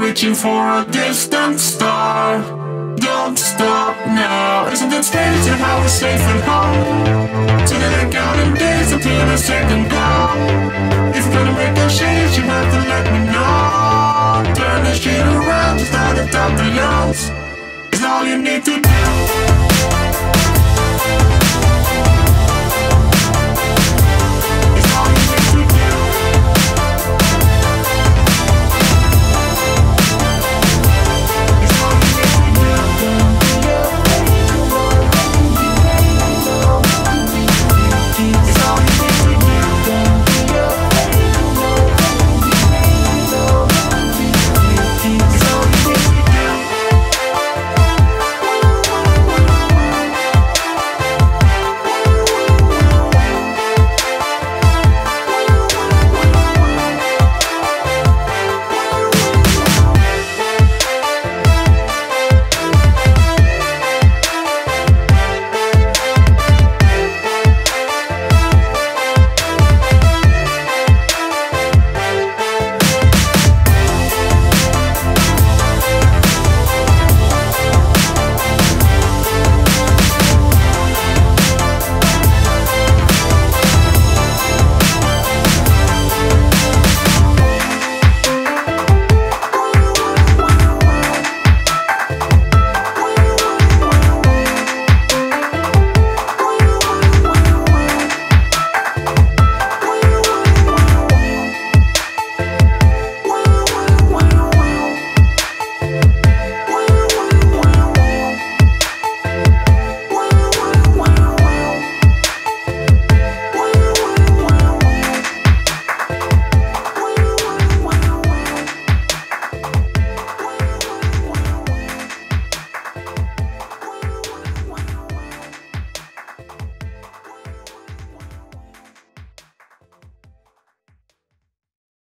reaching for a distant star. Don't stop now. Isn't it strange how we're safe at home? Together counting days until the second go. If you're gonna make a change, you have to let me know. Turn the shit around, start at the lungs. It's all you need to do.